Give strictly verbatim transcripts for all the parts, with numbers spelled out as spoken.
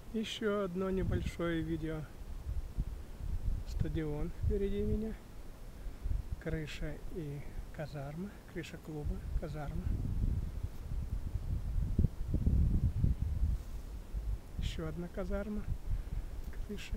Еще одно небольшое видео. Стадион впереди меня. Крыша и казарма. Крыша клуба, казарма. Еще одна казарма. Крыша.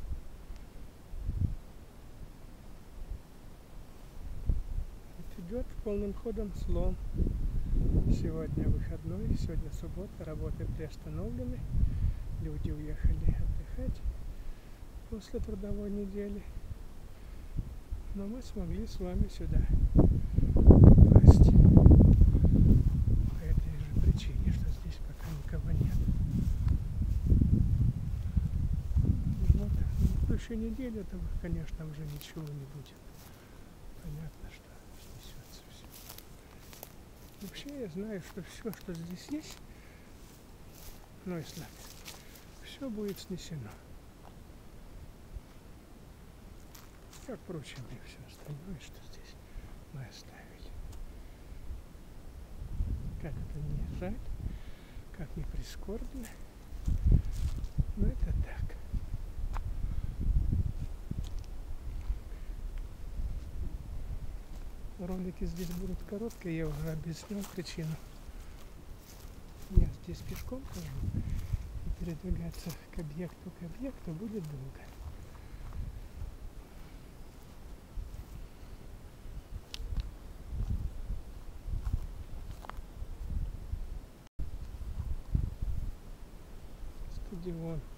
Вот идет полным ходом слом. Сегодня выходной, сегодня суббота, работы приостановлены. Люди уехали отдыхать после трудовой недели. Но мы смогли с вами сюда попасть по этой же причине, что здесь пока никого нет. Вот. На следующей неделе этого, конечно, уже ничего не будет. Понятно, что снесется все. Вообще я знаю, что все, что здесь есть, в Neues Lager, все будет снесено. Как, впрочем, и все остальное, что здесь мы оставили. Как это не жаль, как не прискорбно, но это так. Ролики здесь будут короткие, я уже объяснил причину. Я здесь пешком хожу, и передвигаться к объекту к объекту будет долго. Стадион.